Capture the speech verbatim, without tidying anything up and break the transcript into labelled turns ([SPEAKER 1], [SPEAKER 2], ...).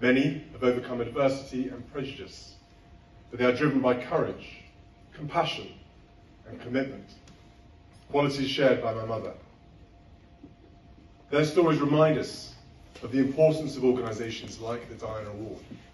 [SPEAKER 1] Many have overcome adversity and prejudice, but they are driven by courage, compassion, and commitment, qualities shared by my mother. Their stories remind us of the importance of organisations like the Diana Award.